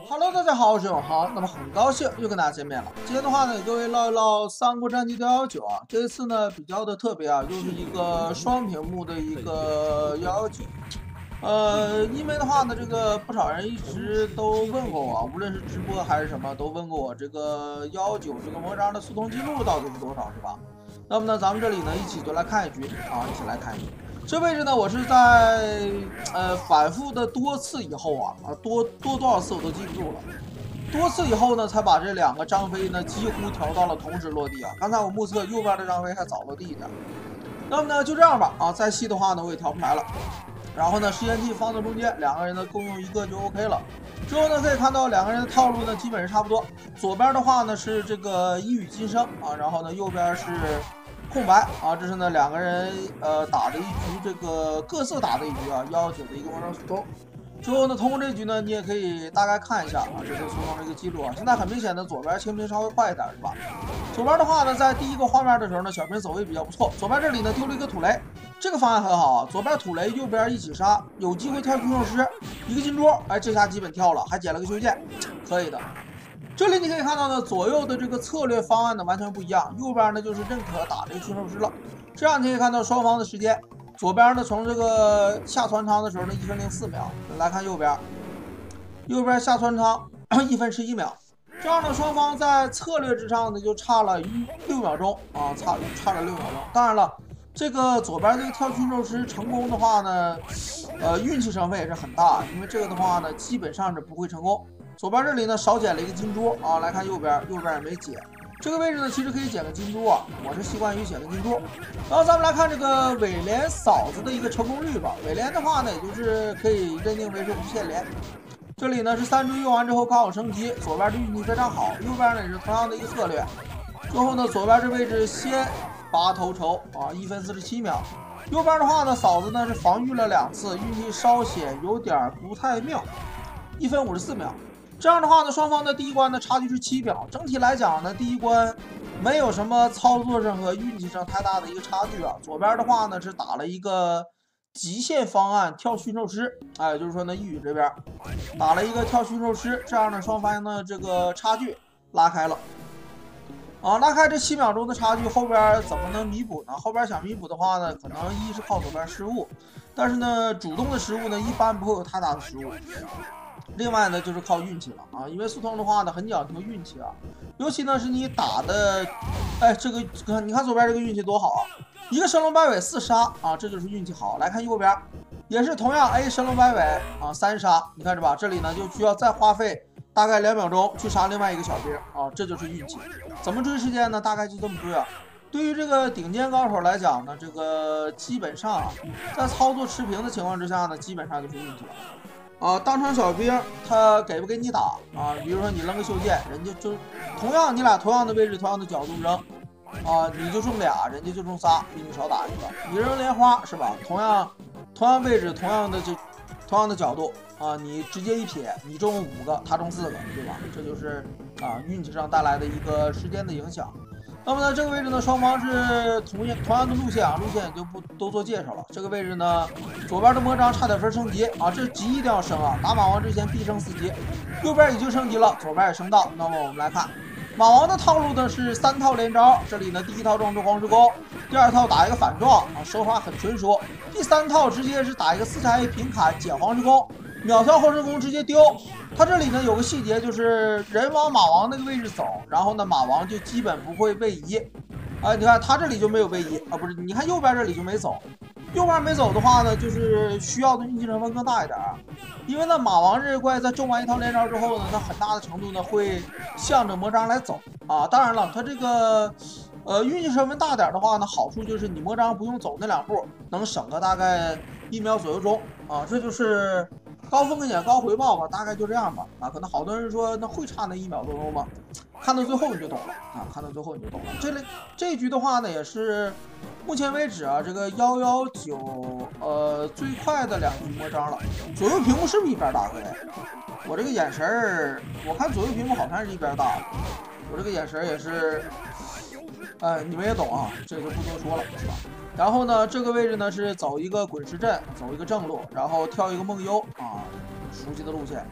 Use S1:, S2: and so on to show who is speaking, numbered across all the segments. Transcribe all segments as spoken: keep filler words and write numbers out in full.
S1: Hello， 大家好，我是永豪。那么很高兴又跟大家见面了。今天的话呢，与各位唠一唠《三国战记幺幺九》啊。这一次呢比较的特别啊，又是一个双屏幕的一个幺幺九。呃，因为的话呢，这个不少人一直都问过我，无论是直播还是什么，都问过我这个幺幺九这个魔章的速通记录到底是多少，是吧？那么呢，咱们这里呢一起就来看一局啊，一起来看一局。这位置呢，我是在呃反复的多次以后啊啊多多多少次我都记不住了，多次以后呢，才把这两个张飞呢几乎调到了同时落地啊。刚才我目测右边的张飞还早落地一点。那么呢，就这样吧啊，再细的话呢我也调不出来了。然后呢，实验器放在中间，两个人呢共用一个就 OK 了。之后呢，可以看到两个人的套路呢基本是差不多。左边的话呢是这个一语惊声啊，然后呢右边是空白啊，这是呢两个人呃打的一局，这个各自打的一局啊，幺幺九的一个魔章速通。之后呢，通过这局呢，你也可以大概看一下啊，这个速通的一个记录啊。现在很明显的，左边清兵稍微快一点，是吧？左边的话呢，在第一个画面的时候呢，小兵走位比较不错。左边这里呢丢了一个土雷，这个方案很好啊。左边土雷，右边一起杀，有机会跳驯兽师，一个金桌，哎，这下基本跳了，还捡了个修剑，可以的。这里你可以看到呢，左右的这个策略方案呢完全不一样。右边呢就是认可打这个驯兽师了，这样你可以看到双方的时间。左边呢从这个下船舱的时候呢一分零四秒，来看右边，右边下船舱一分十一秒。这样呢，双方在策略之上呢就差了六秒钟啊，差差了六秒钟。当然了，这个左边这个跳驯兽师成功的话呢，呃，运气成分也是很大，因为这个的话呢基本上是不会成功。左边这里呢少捡了一个金珠啊，来看右边，右边也没捡。这个位置呢其实可以捡个金珠啊，我是习惯于捡个金珠。然后咱们来看这个尾连嫂子的一个成功率吧。尾连的话呢，也就是可以认定为是无限连。这里呢是三追用完之后刚好升级，左边的运气非常好，右边呢也是同样的一个策略。最后呢，左边这位置先拔头筹啊，一分四十七秒。右边的话呢，嫂子呢是防御了两次，运气稍显有点不太妙，一分五十四秒。这样的话呢，双方的第一关的差距是七秒。整体来讲呢，第一关没有什么操作上和运气上太大的一个差距啊。左边的话呢是打了一个极限方案跳驯兽师，哎，也就是说呢，一语这边打了一个跳驯兽师，这样呢双方呢这个差距拉开了。啊，拉开这七秒钟的差距，后边怎么能弥补呢？后边想弥补的话呢，可能一是靠左边失误，但是呢，主动的失误呢一般不会有太大的失误。另外呢，就是靠运气了啊，因为速通的话呢，很讲究运气啊，尤其呢是你打的，哎，这个你看左边这个运气多好啊，一个神龙摆尾四杀啊，这就是运气好。来看右边，也是同样 A 神龙摆尾啊三杀，你看着吧，这里呢就需要再花费大概两秒钟去杀另外一个小兵啊，这就是运气。怎么追时间呢？大概就这么追啊。对于这个顶尖高手来讲呢，这个基本上啊，在操作持平的情况之下呢，基本上就是运气了。啊，当场小兵他给不给你打啊？比如说你扔个袖剑，人家就同样你俩同样的位置、同样的角度扔，啊，你就中俩，人家就中仨，比你少打一个。你扔莲花是吧？同样同样位置、同样的这同样的角度啊，你直接一撇，你中五个，他中四个，对吧？这就是啊运气上带来的一个时间的影响。那么呢，这个位置呢，双方是同样同样的路线啊，路线也就不都做介绍了。这个位置呢，左边的魔章差点分升级啊，这级一定要升啊，打马王之前必升四级。右边已经升级了，左边也升到。那么我们来看，马王的套路呢是三套连招，这里呢第一套撞出黄石弓，第二套打一个反撞啊，手法很纯熟。第三套直接是打一个四叉 A 平砍捡黄石弓，秒跳后身弓直接丢。他这里呢有个细节，就是人往马王那个位置走，然后呢马王就基本不会位移。啊、呃，你看他这里就没有位移啊，不是？你看右边这里就没走，右边没走的话呢，就是需要的运气成分更大一点啊。因为呢马王这怪在中完一套连招之后呢，它很大的程度呢会向着魔章来走啊。当然了，它这个呃运气成分大点的话呢，好处就是你魔章不用走那两步，能省个大概一秒左右钟啊，这就是高风险高回报吧，大概就这样吧。啊，可能好多人说那会差那一秒多钟吗？看到最后你就懂了啊，看到最后你就懂了。这类这一局的话呢，也是目前为止啊，这个幺幺九呃最快的两局魔章了。左右屏幕是不是一边大？各位，我这个眼神儿，我看左右屏幕好像是一边大，我这个眼神也是。哎，你们也懂啊，这就不多说了，是吧？然后呢，这个位置呢是走一个滚石阵，走一个正路，然后跳一个梦幽啊，熟悉的路线。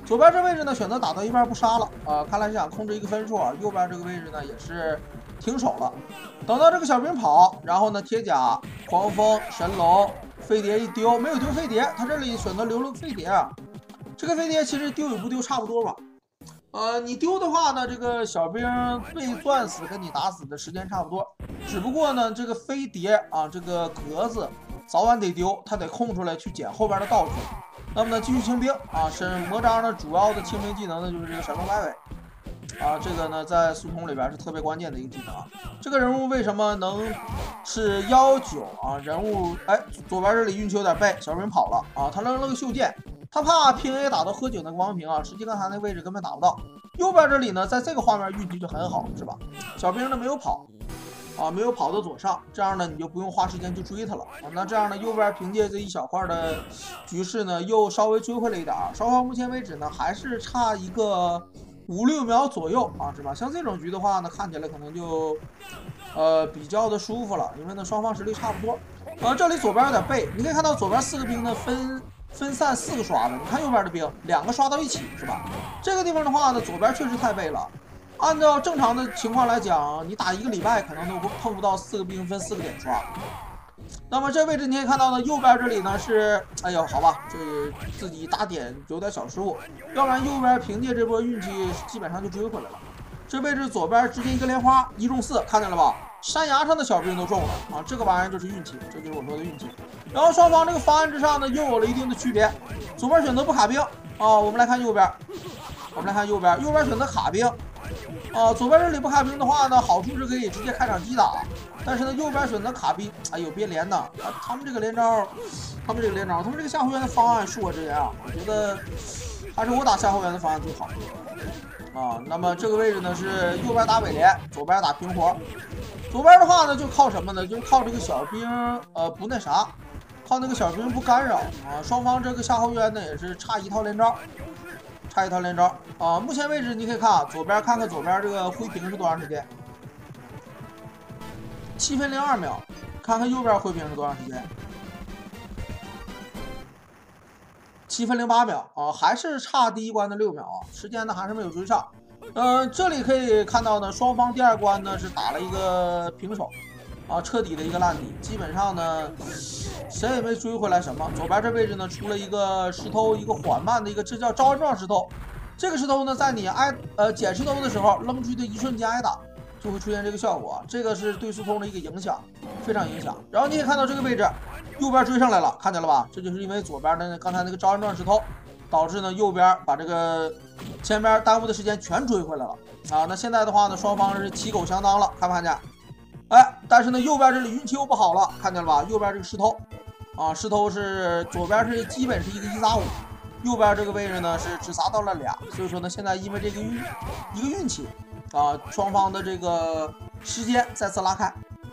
S1: 左边这位置呢选择打到一半不杀了啊、呃，看来是想控制一个分数啊。右边这个位置呢也是停手了，等到这个小兵跑，然后呢铁甲、狂风、神龙、飞碟一丢，没有丢飞碟，他这里选择留了个飞碟啊。这个飞碟其实丢与不丢差不多吧。呃，你丢的话呢，这个小兵被钻死跟你打死的时间差不多，只不过呢，这个飞碟啊，这个格子早晚得丢，他得空出来去捡后边的道具。那么呢，继续清兵啊，是魔章呢主要的清兵技能呢就是这个闪龙摆尾啊，这个呢在速通里边是特别关键的一个技能啊。这个人物为什么能是幺九啊？人物哎，左边这里运气有点背，小兵跑了啊，他扔了个袖剑。他怕平 A 打到喝酒那个光屏啊，实际刚才那位置根本打不到。右边这里呢，在这个画面运气就很好，是吧？小兵呢没有跑，啊，没有跑到左上，这样呢你就不用花时间去追他了啊。那这样呢，右边凭借这一小块的局势呢，又稍微追回了一点。双方目前为止呢，还是差一个五六秒左右啊，是吧？像这种局的话呢，看起来可能就呃比较的舒服了，因为呢双方实力差不多。啊，这里左边有点背，你可以看到左边四个兵呢分。分散四个刷子，你看右边的兵，两个刷到一起是吧？这个地方的话呢，左边确实太背了。按照正常的情况来讲，你打一个礼拜可能都碰不到四个兵分四个点刷。那么这位置你可以看到呢，右边这里呢是，哎呦，好吧，这自己打点有点小失误，要不然右边凭借这波运气基本上就追回来了。这位置左边直接一个莲花一中四，看见了吧？山崖上的小兵都中了啊！这个玩意儿就是运气，这就是我说的运气。然后双方这个方案之上呢，又有了一定的区别。左边选择不卡兵啊，我们来看右边，我们来看右边，右边选择卡兵啊。左边这里不卡兵的话呢，好处是可以直接开场击打，但是呢，右边选择卡兵，哎呦，别连呐！啊，他们这个连招，他们这个连招，他们这个夏侯渊的方案恕我直言啊，我觉得还是我打夏侯渊的方案最好啊。那么这个位置呢是右边打尾连，左边打平活。左边的话呢，就靠什么呢？就靠这个小兵，呃，不那啥，靠那个小兵不干扰啊。双方这个夏侯渊呢也是差一套连招，差一套连招啊。目前为止你可以看啊，左边看看左边这个挥屏是多长时间，七分零二秒。看看右边挥屏是多长时间，七分零八秒啊，还是差第一关的六秒啊，时间呢还是没有追上。嗯、呃，这里可以看到呢，双方第二关呢是打了一个平手，啊，彻底的一个烂底，基本上呢谁也没追回来什么。左边这位置呢出了一个石头，一个缓慢的一个，这叫招安状石头。这个石头呢，在你挨呃捡石头的时候扔出去的一瞬间挨打，就会出现这个效果，这个是对速通的一个影响，非常影响。然后你可以看到这个位置，右边追上来了，看见了吧？这就是因为左边的刚才那个招安状石头。导致呢右边把这个前边耽误的时间全追回来了啊！那现在的话呢，双方是旗狗相当了，看没看见？哎，但是呢右边这里运气又不好了，看见了吧？右边这个石头啊，石头是左边是基本是一个一砸五，右边这个位置呢是只砸到了俩，所以说呢现在因为这个运一个运气啊，双方的这个时间再次拉开。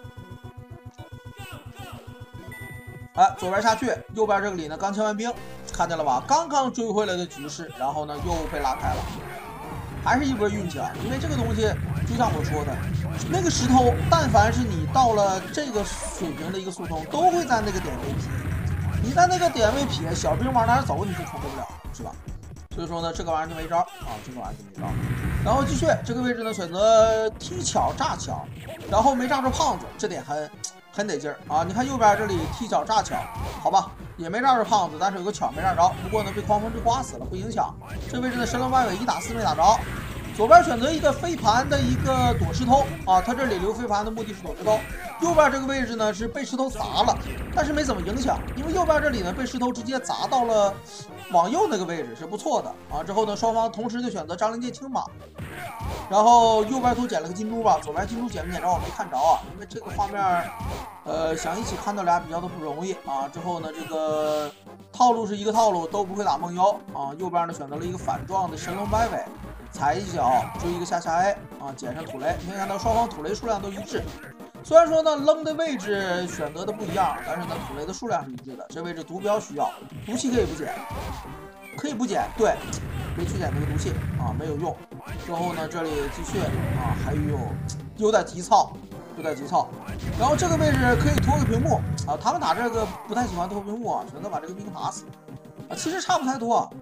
S1: 哎，左边下去，右边这个里呢刚清完兵，看见了吧？刚刚追回来的局势，然后呢又被拉开了，还是一波运气啊！因为这个东西就像我说的，那个石头，但凡是你到了这个水平的一个速通，都会在那个点位撇。你在那个点位撇，小兵往哪走你是冲不了，是吧？所以说呢，这个玩意儿就没招啊，这个玩意儿就没招。然后继续这个位置呢，选择踢巧炸巧，然后没炸着胖子，这点很。很得劲儿啊！你看右边这里踢巧炸巧，好吧，也没炸着胖子，但是有个巧没炸着。不过呢，被狂风之刮死了，不影响。这位置的神龙摆尾一打四没打着。左边选择一个飞盘的一个躲石头啊，他这里留飞盘的目的是躲石头。右边这个位置呢是被石头砸了，但是没怎么影响，因为右边这里呢被石头直接砸到了往右那个位置是不错的啊。之后呢，双方同时就选择张灵界青马。然后右边图捡了个金珠吧，左边金珠捡没捡着我没看着啊，因为这个画面，呃，想一起看到俩比较的不容易啊。之后呢，这个套路是一个套路，都不会打梦妖啊。右边呢选择了一个反撞的神龙摆尾，踩一脚追一个下下 A 啊，捡上土雷。你可以看到双方土雷数量都一致，虽然说呢扔的位置选择的不一样，但是呢土雷的数量是一致的。这位置毒镖需要，毒气可以不捡，可以不捡，对。别去捡那个毒气啊，没有用。之后呢，这里继续啊，还有有点急躁，有点急躁。然后这个位置可以拖个屏幕啊，他们打这个不太喜欢拖屏幕啊，选择把这个兵打死啊，其实差不太多。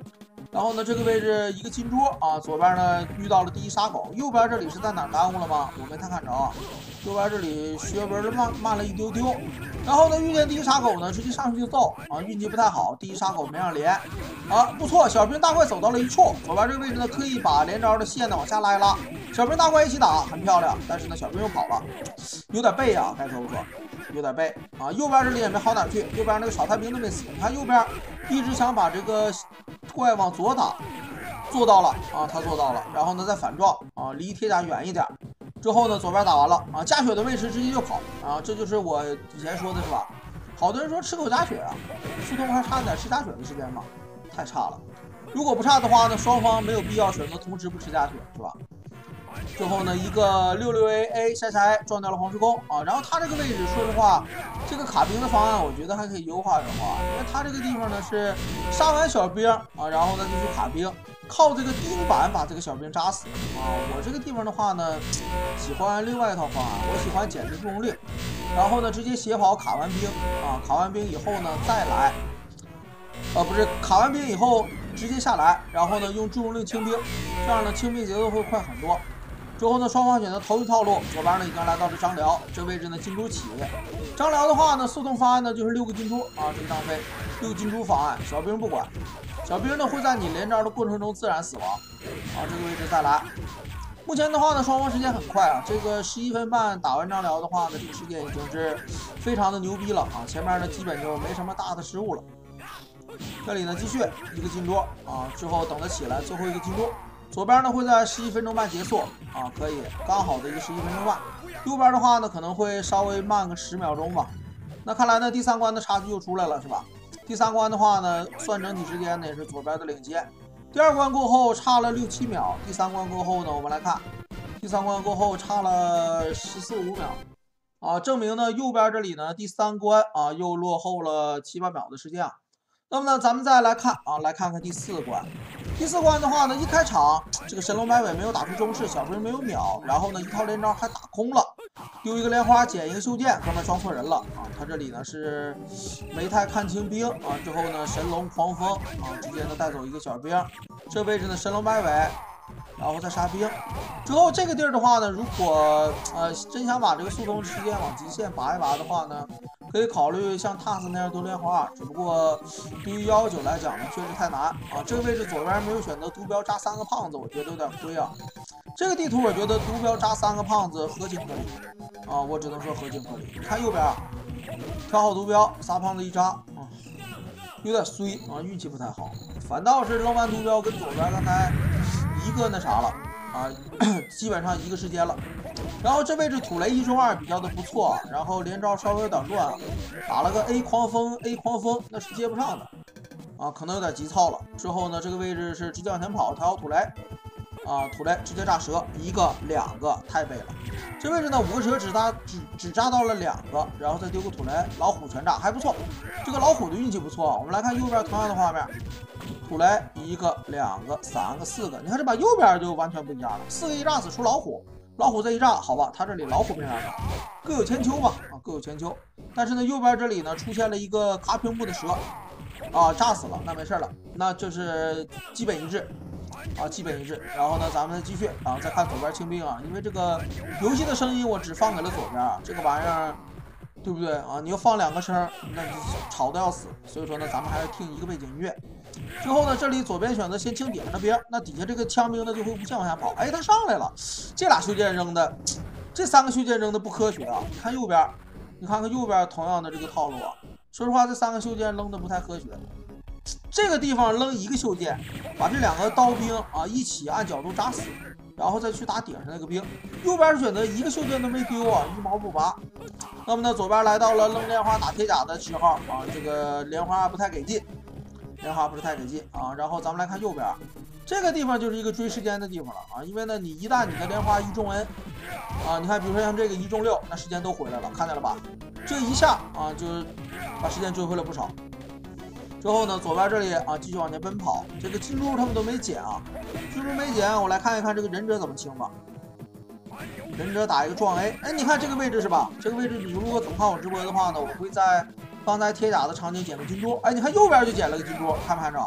S1: 然后呢，这个位置一个金猪啊，左边呢遇到了第一杀狗，右边这里是在哪耽误了吗？我没太看着啊。右边这里学文的慢慢了一丢丢，然后呢遇见第一杀狗呢，直接上去就揍啊，运气不太好，第一杀狗没让连啊，不错，小兵大怪走到了一处，左边这个位置呢可以把连招的线呢往下拉一拉，小兵大怪一起打很漂亮，但是呢小兵又跑了，有点背啊，该说不说，有点背啊，右边这里也没好哪去，右边那个小太兵都没死，你看右边一直想把这个怪往左打，做到了啊，他做到了，然后呢再反撞啊，离铁甲远一点。之后呢，左边打完了啊，加血的位置直接就跑啊，这就是我以前说的是吧？好多人说吃口加血啊，速通还差点吃加血的时间吗？太差了。如果不差的话呢，双方没有必要选择同时不吃加血，是吧？之后呢，一个六六 A A 下下 A 撞掉了黄石公啊，然后他这个位置，说实话，这个卡兵的方案我觉得还可以优化优化，因为他这个地方呢是杀完小兵啊，然后呢就去卡兵，靠这个钉板把这个小兵扎死啊。我这个地方的话呢，喜欢另外一套方案，我喜欢减制重力，然后呢直接斜跑卡完兵啊，卡完兵以后呢再来，呃不是卡完兵以后直接下来，然后呢用重用令清兵，这样呢清兵节奏会快很多。之后呢，双方选择头一套路，左边呢已经来到了张辽这位置呢，金猪起。张辽的话呢，速通方案呢就是六个金猪啊，这个张飞六个金猪方案，小兵不管，小兵呢会在你连招的过程中自然死亡啊，这个位置再来。目前的话呢，双方时间很快啊，这个十一分半打完张辽的话呢，这个时间已经是非常的牛逼了啊，前面呢基本就没什么大的失误了。这里呢继续一个金猪啊，之后等他起来，最后一个金猪。左边呢会在十一分钟半结束啊，可以刚好的一个十一分钟半。右边的话呢可能会稍微慢个十秒钟吧。那看来呢第三关的差距又出来了是吧？第三关的话呢算整体时间呢也是左边的领先。第二关过后差了六七秒，第三关过后呢我们来看，第三关过后差了十四五秒啊，证明呢右边这里呢第三关啊又落后了七八秒的时间啊。那么呢咱们再来看啊，来看看第四关。第四关的话呢，一开场这个神龙摆尾没有打出中式，小兵没有秒，然后呢一套连招还打空了，丢一个莲花捡一个袖剑，哥们装错人了啊！他这里呢是没太看清兵啊，之后呢神龙狂风啊，直接呢带走一个小兵，这位置呢神龙摆尾，然后再杀兵。之后这个地儿的话呢，如果呃真想把这个速通时间往极限拔一拔的话呢，可以考虑像 T A S 那样丢莲花，只不过对于一一九来讲呢，确实太难啊。这个位置左边没有选择毒镖扎三个胖子，我觉得有点亏啊。这个地图我觉得毒镖扎三个胖子合情合理啊，我只能说合情合理。你看右边，调好毒镖，仨胖子一扎啊，有点衰啊，运气不太好。反倒是扔完毒镖跟左边刚才一个那啥了啊，基本上一个时间了。然后这位置土雷一中二比较的不错，然后连招稍微有点乱，打了个 A 狂风 A 狂风，那是接不上的啊，可能有点急躁了。之后呢，这个位置是直接往前跑，调好土雷啊，土雷直接炸蛇，一个两个太背了。这位置呢，五个蛇只扎只只扎到了两个，然后再丢个土雷，老虎全炸，还不错。这个老虎的运气不错。我们来看右边同样的画面，土雷一个两个三个四个，你看这把右边就完全不一样了，四个一炸死出老虎。老虎这一炸，好吧，他这里老虎没啥打，各有千秋吧，啊，各有千秋。但是呢，右边这里呢出现了一个卡屏幕的蛇，啊，炸死了，那没事了，那这是基本一致，啊，基本一致。然后呢，咱们继续，然后再看左边清兵啊，因为这个游戏的声音我只放给了左边，这个玩意儿，对不对啊？你要放两个声，那就吵得要死。所以说呢，咱们还是听一个背景音乐。之后呢，这里左边选择先清底下的兵，那底下这个枪兵呢就会无限往下跑。哎，他上来了，这俩袖剑扔的，这三个袖剑扔的不科学啊！你看右边，你看看右边同样的这个套路啊。说实话，这三个袖剑扔的不太科学。这个地方扔一个袖剑，把这两个刀兵啊一起按角度扎死，然后再去打顶上那个兵。右边选择一个袖剑都没丢啊，一毛不拔。那么呢，左边来到了扔莲花打铁甲的时候啊，这个莲花不太给劲。莲花不是太给劲啊，然后咱们来看右边，这个地方就是一个追时间的地方了啊，因为呢，你一旦你的莲花一中 N 啊，你看，比如说像这个一中六，那时间都回来了，看见了吧？这一下啊，就把时间追回了不少。之后呢，左边这里啊，继续往前奔跑，这个金猪他们都没捡啊，金猪没捡，我来看一看这个忍者怎么清吧。忍者打一个撞 A， 哎，你看这个位置是吧？这个位置你如果总看我直播的话呢，我会在刚才铁甲的场景捡个金猪，哎，你看右边就捡了个金猪，看没看着？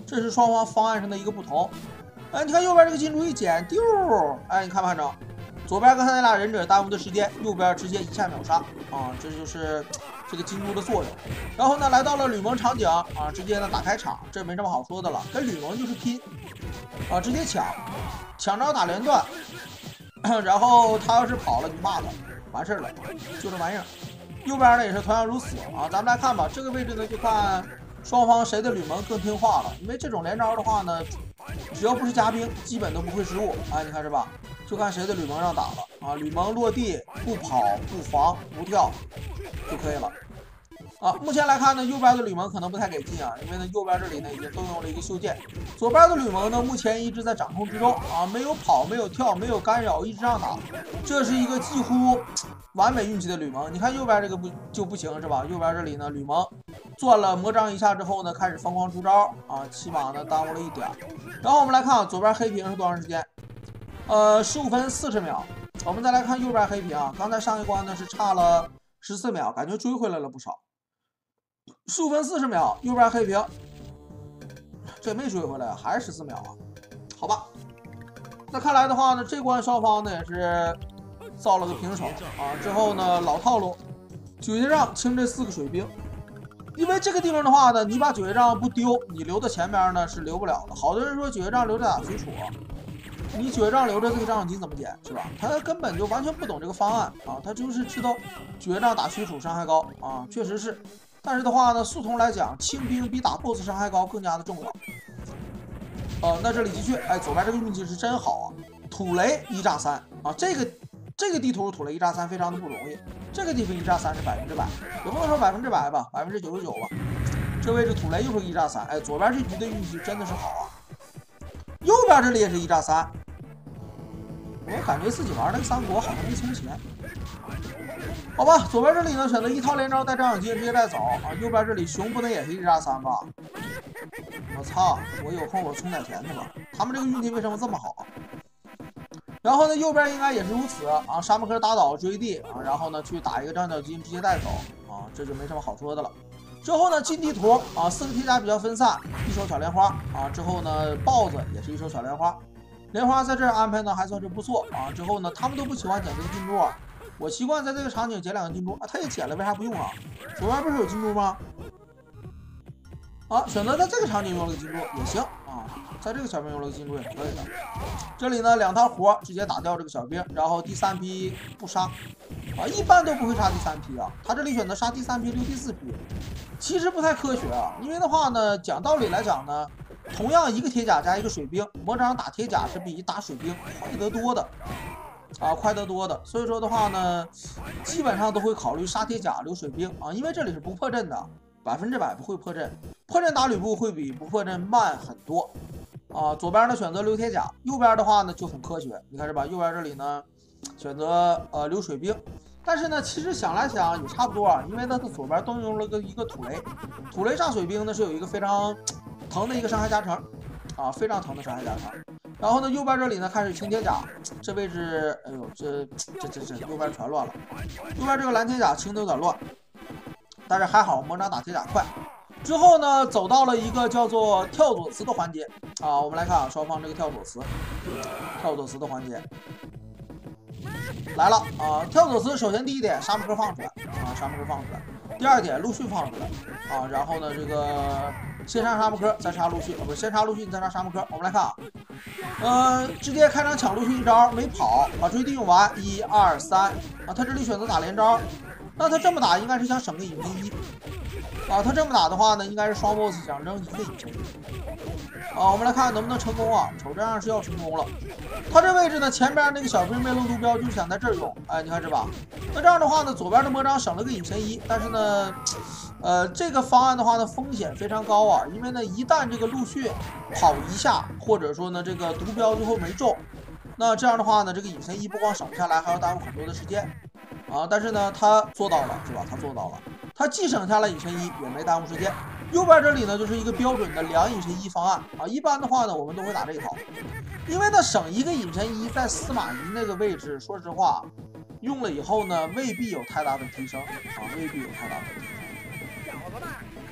S1: 这是双方方案上的一个不同。哎，你看右边这个金猪一捡，丢，哎，你看没看着？左边刚才那俩忍者耽误的时间，右边直接一下秒杀啊！这就是这个金猪的作用。然后呢，来到了吕蒙场景啊，直接呢打开场，这没什么好说的了，跟吕蒙就是拼啊，直接抢，抢着打连段。然后他要是跑了，你骂他，完事儿了，就这玩意儿。右边呢也是同样如此啊，咱们来看吧，这个位置呢就看双方谁的吕蒙更听话了，因为这种连招的话呢，只要不是夹兵，基本都不会失误。哎，你看是吧？就看谁的吕蒙让打了啊！吕蒙落地不跑不防不跳就可以了啊。目前来看呢，右边的吕蒙可能不太给劲啊，因为呢右边这里呢已经动用了一个袖剑，左边的吕蒙呢目前一直在掌控之中啊，没有跑没有跳没有干扰，一直让打，这是一个几乎完美运气的吕蒙。你看右边这个不就不行是吧？右边这里呢吕蒙赚了魔杖一下之后呢，开始疯狂出招啊，起码呢耽误了一点。然后我们来看啊，左边黑屏是多长时间？呃，十五分四十秒。我们再来看右边黑屏啊，刚才上一关呢是差了十四秒，感觉追回来了不少。十五分四十秒，右边黑屏，这没追回来，还是十四秒啊？好吧，那看来的话呢，这关双方呢也是造了个平手啊。之后呢，老套路，九节杖清这四个水兵。因为这个地方的话呢，你把九节杖不丢，你留在前面呢是留不了的。好多人说九节杖留着打随楚，你九节杖留着这个张小金怎么捡是吧？他根本就完全不懂这个方案啊，他就是知道九节杖打许褚伤害高啊，确实是。但是的话呢，速通来讲，清兵比打 B O S S 伤害高更加的重要。呃，那这里的确，哎，左边这个运气是真好啊，土雷一炸三啊，这个这个地图土雷一炸三非常的不容易。这个地方一炸三是百分之百，也不能说百分之百吧，百分之九十九吧。这位置土雷又是一炸三，哎，左边这局的运气真的是好啊。右边这里也是一炸三，我感觉自己玩那个三国好像没从前。好吧，左边这里呢选择一套连招带张小金直接带走啊，右边这里熊不能也是一炸三吧？我操，我有空我充点钱去吧。他们这个运气为什么这么好？然后呢，右边应该也是如此啊，沙漠科打倒追地啊，然后呢去打一个张小金直接带走啊，这就没什么好说的了。之后呢，进地图啊，四个铁甲比较分散，一手小莲花啊，之后呢，豹子也是一手小莲花，莲花在这儿安排呢还算是不错啊。之后呢，他们都不喜欢捡这个金珠啊，我习惯在这个场景捡两个金珠啊，他也捡了，为啥不用啊？左边不是有金珠吗？啊，选择在这个场景用了个金珠也行啊，在这个小兵用了个金珠也是可以的。这里呢，两套活直接打掉这个小兵，然后第三批不杀啊，一般都不会杀第三批啊。他这里选择杀第三批留第四批，其实不太科学啊。因为的话呢，讲道理来讲呢，同样一个铁甲加一个水兵，魔掌打铁甲是比打水兵快得多的啊，快得多的。所以说的话呢，基本上都会考虑杀铁甲留水兵啊，因为这里是不破阵的。百分之百不会破阵，破阵打吕布会比不破阵慢很多啊。左边呢选择留铁甲，右边的话呢就很科学，你看是吧？右边这里呢选择呃留水兵，但是呢其实想来想也差不多啊，因为呢它左边动用了个一个土雷，土雷炸水兵呢是有一个非常疼的一个伤害加成啊，非常疼的伤害加成。然后呢右边这里呢开始清铁甲，这位置哎呦这这这这右边全乱了，右边这个蓝铁甲清的有点乱。但是还好，魔掌打铁甲快。之后呢，走到了一个叫做跳左慈的环节啊。我们来看啊，双方这个跳左慈，跳左慈的环节来了啊。跳左慈首先第一点，沙漠科放出来啊，沙漠科放出来。第二点，陆逊放出来啊。然后呢，这个先杀沙漠科，再杀陆逊，啊不是先杀陆逊，再杀沙漠科。我们来看啊，呃，直接开场抢陆逊一招没跑，把追地用完，一二三啊。他这里选择打连招。那他这么打应该是想省个隐身一啊，他这么打的话呢，应该是双 boss 想扔一个隐身一啊。我们来看能不能成功啊？瞅这样是要成功了。他这位置呢，前边那个小兵没露图标，就想在这儿用。哎，你看是吧？那这样的话呢，左边的魔掌省了个隐身一，但是呢，呃，这个方案的话呢，风险非常高啊，因为呢，一旦这个陆逊跑一下，或者说呢，这个图标最后没中，那这样的话呢，这个隐身一不光省不下来，还要耽误很多的时间。啊，但是呢，他做到了，是吧？他做到了，他既省下了隐身一，也没耽误时间。右边这里呢，就是一个标准的两隐身一方案啊。一般的话呢，我们都会打这一套，因为呢，省一个隐身一在司马懿那个位置，说实话，用了以后呢，未必有太大的提升啊，未必有太大的提升。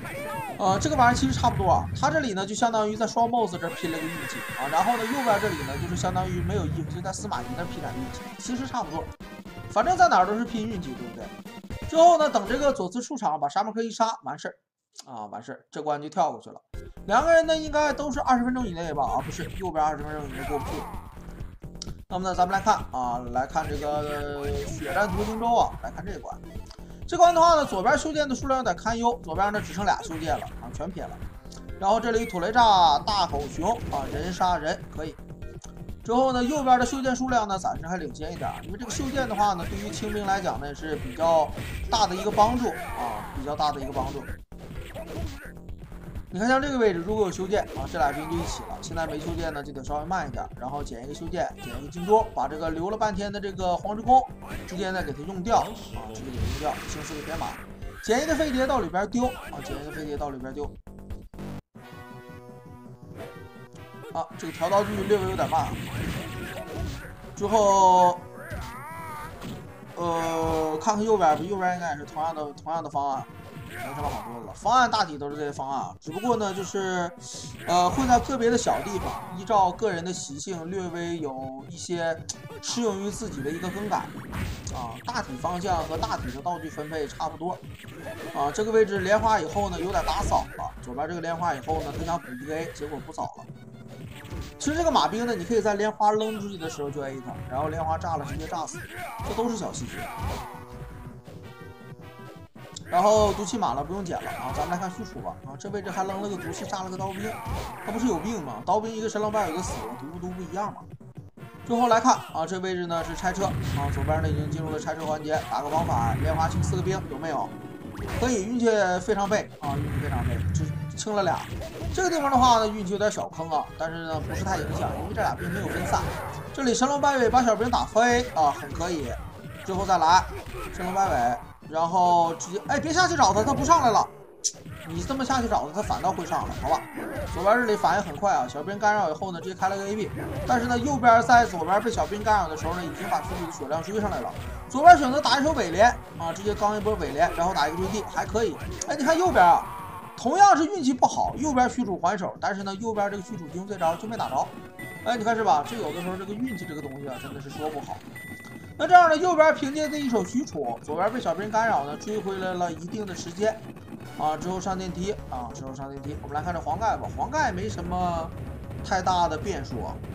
S1: 呃，这个玩意儿其实差不多啊。他这里呢就相当于在双 boss 这拼了个运气啊，然后呢右边这里呢就是相当于没有衣服，就在司马懿那拼点运气，其实差不多。反正在哪儿都是拼运气，对不对？之后呢，等这个左慈出场，把沙漠克一杀，完事儿啊，完事儿，这关就跳过去了。两个人呢应该都是二十分钟以内吧？啊，不是，右边二十分钟以内过不去。那么呢，咱们来看啊，来看这个血战夺荆州啊，来看这一关。这关的话呢，左边修建的数量有点堪忧，左边呢只剩俩修建了啊，全撇了。然后这里土雷炸、大口熊啊，人杀人可以。之后呢，右边的修建数量呢暂时还领先一点，因为这个修建的话呢，对于清兵来讲呢是比较大的一个帮助啊，比较大的一个帮助。你看像这个位置，如果有修建啊，这俩兵就一起了。现在没修建呢，就得稍微慢一点，然后捡一个修建，捡一个荆州，把这个留了半天的这个黄之弓直接呢给它用掉啊，直接给它用掉，清四个铁马，捡一个飞碟到里边丢啊，捡一个飞碟到里边丢。啊，这个调道具略微有点慢。之后，呃，看看右边吧，右边应该也是同样的同样的方案。没什么好说的了，方案大体都是这些方案，只不过呢，就是，呃，会在个别的小地方，依照个人的习性，略微有一些适用于自己的一个更改，啊，大体方向和大体的道具分配差不多，啊，这个位置莲花以后呢，有点打扫了，左边这个莲花以后呢，他想补一个 A， 结果不扫了。其实这个马兵呢，你可以在莲花扔出去的时候就 A 他，然后莲花炸了直接炸死，这都是小细节。然后毒气满了，不用捡了啊！咱们来看虚除吧啊！这位置还扔了个毒气，炸了个刀兵，他不是有病吗？刀兵一个神龙败，有一个死了，毒不毒不一样嘛？最后来看啊，这位置呢是拆车啊，左边呢已经进入了拆车环节，打个往返，莲花清四个兵，有没有？可以，运气非常背啊，运气非常背，只清了俩。这个地方的话呢，运气有点小坑啊，但是呢不是太影响，因为这俩兵没有分散。这里神龙摆尾把小兵打飞啊，很可以。最后再来神龙摆尾。然后直接，哎，别下去找他，他不上来了。你这么下去找他，他反倒会上来，好吧？左边这里反应很快啊，小兵干扰以后呢，直接开了个 A B， 但是呢，右边在左边被小兵干扰的时候呢，已经把自己的血量追上来了。左边选择打一手尾连啊，直接刚一波尾连，然后打一个追地，还可以。哎，你看右边啊，同样是运气不好，右边虚主还手，但是呢，右边这个虚主用这招就没打着。哎，你看是吧？这有的时候这个运气这个东西啊，真的是说不好。那这样呢，右边凭借这一手虚处，左边被小兵干扰呢，追回来了一定的时间，啊，之后上电梯啊，之后上电梯。我们来看这黄盖吧，黄盖没什么太大的变数啊。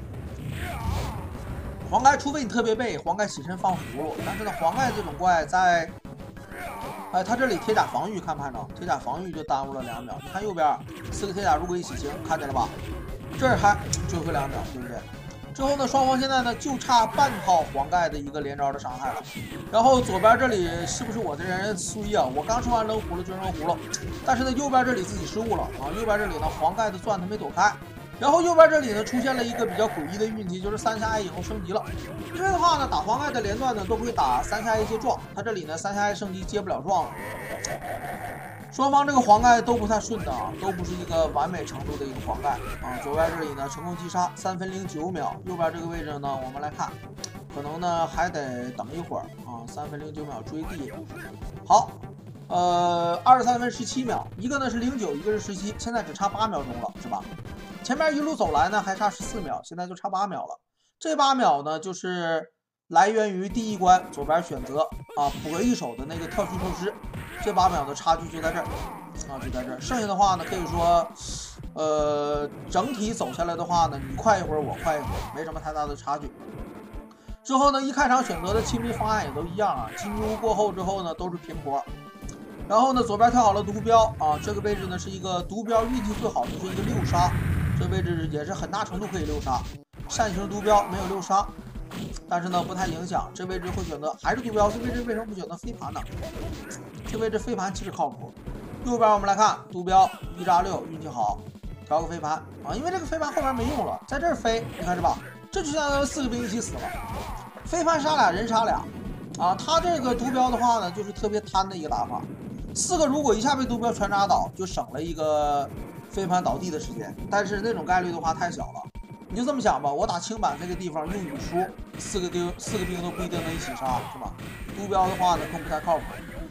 S1: 黄盖除非你特别背，黄盖起身放葫芦，但是呢，黄盖这种怪在，哎，他这里铁甲防御看不看着？铁甲防御就耽误了两秒。你看右边四个铁甲如果一起行，看见了吧？这儿还追回两秒，对不对？之后呢，双方现在呢就差半套黄盖的一个连招的伤害了。然后左边这里是不是我这人衰啊？我刚说完扔葫芦就扔葫芦，但是呢右边这里自己失误了啊！右边这里呢黄盖的钻他没躲开，然后右边这里呢出现了一个比较诡异的运气，就是三下 A 以后升级了。因为的话呢，打黄盖的连段呢都会打三下 A 接撞，他这里呢三下 A 升级接不了撞了。双方这个黄盖都不太顺的啊，都不是一个完美程度的一个黄盖啊。左边这里呢成功击杀，三分零九秒。右边这个位置呢，我们来看，可能呢还得等一会儿啊，三分零九秒追地。好，呃，二十三分十七秒，一个呢是零九，一个是十七，现在只差八秒钟了，是吧？前面一路走来呢还差十四秒，现在就差八秒了。这八秒呢就是来源于第一关左边选择啊搏一手的那个跳虚透尸。这八秒的差距就在这儿啊，就在这儿。剩下的话呢，可以说，呃，整体走下来的话呢，你快一会儿，我快一会儿，没什么太大的差距。之后呢，一开场选择的清兵方案也都一样啊，进入过后之后呢，都是平活。然后呢，左边跳好了毒镖啊，这个位置呢是一个毒镖运气最好的是一个六杀，这个位置也是很大程度可以六杀。扇形毒镖没有六杀。但是呢，不太影响。这位置会选择还是毒镖，这位置为什么不选择飞盘呢？这位置飞盘其实靠谱。右边我们来看毒镖一炸六，运气好，调个飞盘啊，因为这个飞盘后边没用了，在这儿飞，你看是吧？这就相当于四个兵一起死了。飞盘杀俩人杀俩啊，他这个毒镖的话呢，就是特别贪的一个打法。四个如果一下被毒镖全扎倒，就省了一个飞盘倒地的时间，但是那种概率的话太小了。你就这么想吧，我打青板这个地方用雨书，四个兵四个兵都不一定能一起杀，是吧？毒镖的话呢更不太靠谱。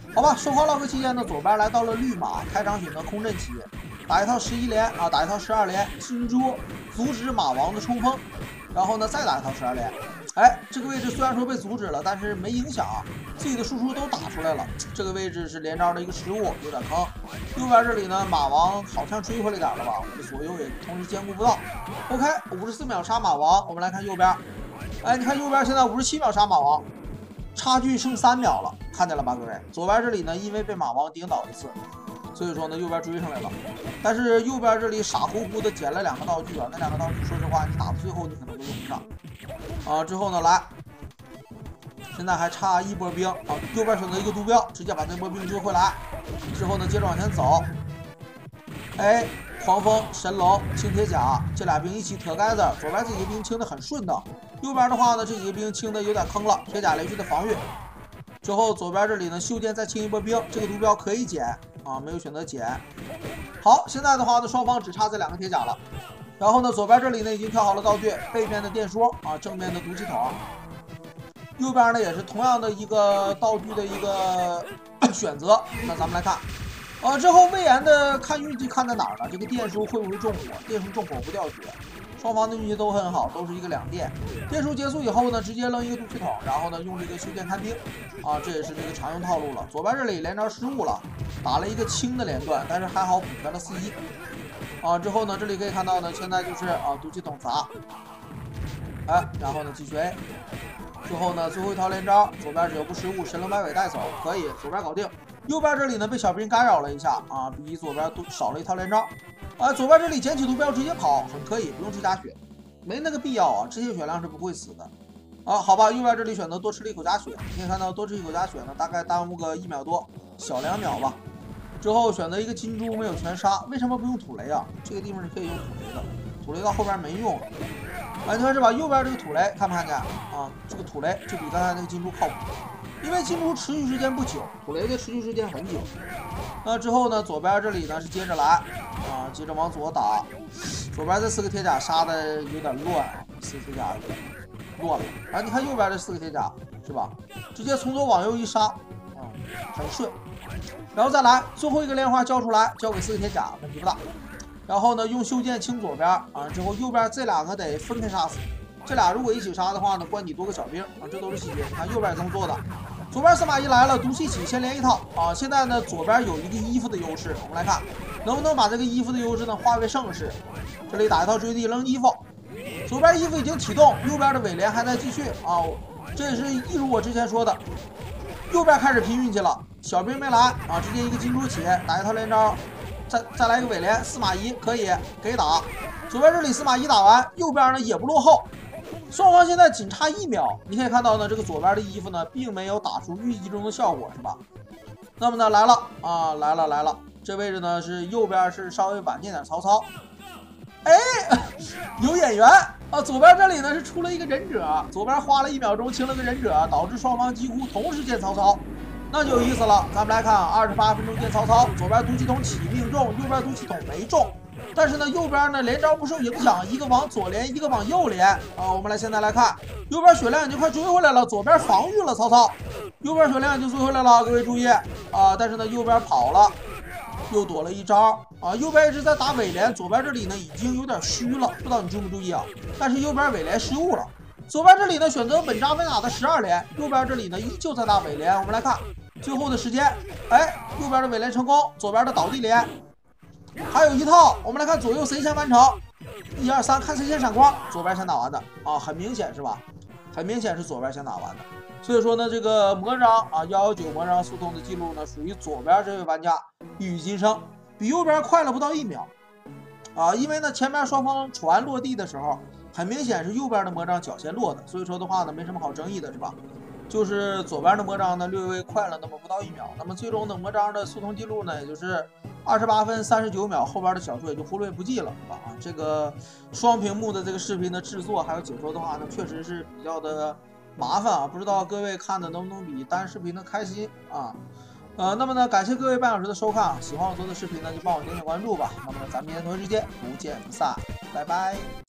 S1: 好吧，收荒 lock 期间呢，左边来到了绿马，开场选择空阵起，打一套十一连啊，打一套十二连，金珠阻止马王的冲锋，然后呢再打一套十二连。哎，这个位置虽然说被阻止了，但是没影响啊，自己的输出都打出来了。这个位置是连招的一个失误，有点坑。右边这里呢，马王好像追回来点了吧，我的左右也同时兼顾不到。OK， 五十四秒杀马王，我们来看右边。哎，你看右边现在五十七秒杀马王，差距剩三秒了，看见了吧，各位？左边这里呢，因为被马王顶倒一次，所以说呢，右边追上来了。但是右边这里傻乎乎的捡了两个道具啊，那两个道具说实话，你打到最后你可能都用不上。啊，之后呢，来，现在还差一波兵啊，右边选择一个毒镖，直接把这波兵追回来。之后呢，接着往前走。哎，狂风、神龙、轻铁甲这俩兵一起特盖子，左边这几个兵清的很顺当，右边的话呢，这几个兵清的有点坑了，铁甲雷区的防御。之后左边这里呢，修建再清一波兵，这个毒镖可以捡啊，没有选择捡。好，现在的话呢，双方只差这两个铁甲了。然后呢，左边这里呢已经挑好了道具，背面的电说啊，正面的毒气筒，右边呢也是同样的一个道具的一个选择。那咱们来看，啊，之后魏延的看运气看在哪儿呢？这个电书会不会中火？电书中火不掉血，双方的运气都很好，都是一个两电。电书结束以后呢，直接扔一个毒气筒，然后呢用这个修建看兵，啊，这也是这个常用套路了。左边这里连招失误了，打了一个轻的连段，但是还好补全了四一。啊，之后呢，这里可以看到呢，现在就是啊，毒气筒砸，哎，然后呢继续 A， 之后呢最后一套连招，左边只要不失误，神龙摆尾带走，可以，左边搞定。右边这里呢被小兵干扰了一下啊，比左边都少了一套连招，啊，左边这里捡起毒镖直接跑，很可以，不用去加血，没那个必要啊，这些血量是不会死的。啊，好吧，右边这里选择多吃了一口加血，你可以看到多吃一口加血呢，大概耽误个一秒多，小两秒吧。之后选择一个金珠没有全杀，为什么不用土雷啊？这个地方是可以用土雷的，土雷到后边没用。哎，你看是吧？右边这个土雷看没看见啊？这个土雷就比刚才那个金珠靠谱，因为金珠持续时间不久，土雷的持续时间很久。那之后呢，左边这里呢是接着来啊，接着往左打。左边这四个铁甲杀的有点乱啊，四个铁甲乱了。哎，你看右边这四个铁甲是吧？直接从左往右一杀啊，很顺。然后再来最后一个莲花交出来，交给四个铁甲，问题不大。然后呢，用修剑清左边啊，之后右边这两个得分开杀死。这俩如果一起杀的话呢，关你多个小兵啊，这都是细节。你看右边也这么做的。左边司马懿来了，毒气起先连一套啊。现在呢，左边有一个衣服的优势，我们来看能不能把这个衣服的优势呢化为胜势。这里打一套追地扔衣服，左边衣服已经启动，右边的尾连还在继续啊。这也是一如我之前说的，右边开始拼运气了。小兵没来啊，直接一个金珠起，打一套连招，再再来一个尾连，司马懿可以给打。左边这里司马懿打完，右边呢也不落后，双方现在仅差一秒。你可以看到呢，这个左边的衣服呢并没有打出预计中的效果，是吧？那么呢来了啊，来了来了，这位置呢是右边是稍微晚见点曹操，哎，有眼缘啊！左边这里呢是出了一个忍者，左边花了一秒钟清了个忍者，导致双方几乎同时见曹操。那就有意思了，咱们来看啊，二十八分钟见曹操，左边毒气筒起命中，右边毒气筒没中，但是呢，右边呢连招不受影响，一个往左连，一个往右连啊。我们来现在来看，右边血量已经快追回来了，左边防御了曹操，右边血量已经追回来了，各位注意啊！但是呢，右边跑了，又躲了一招啊，右边一直在打尾连，左边这里呢已经有点虚了，不知道你注不注意啊？但是右边尾连失误了。左边这里呢选择稳扎稳打的十二连，右边这里呢依旧在打尾连。我们来看最后的时间，哎，右边的尾连成功，左边的倒地连还有一套。我们来看左右谁先完成，一二三，看谁先闪光。左边先打完的啊，很明显是吧？很明显是左边先打完的。所以说呢，这个魔章啊，幺幺九魔章速通的记录呢，属于左边这位玩家一语今生，比右边快了不到一秒啊。因为呢，前面双方船落地的时候。很明显是右边的魔杖脚先落的，所以说的话呢，没什么好争议的，是吧？就是左边的魔杖呢略微快了那么不到一秒，那么最终的魔杖的速通记录呢，也就是二十八分三十九秒，后边的小数也就忽略不计了，是吧？啊，这个双屏幕的这个视频的制作还有解说的话呢，确实是比较的麻烦啊，不知道各位看的能不能比单视频的开心啊？呃，那么呢，感谢各位半小时的收看啊，喜欢我做的视频呢，就帮我点点关注吧。那么咱们明天同一时间不见不散，拜拜。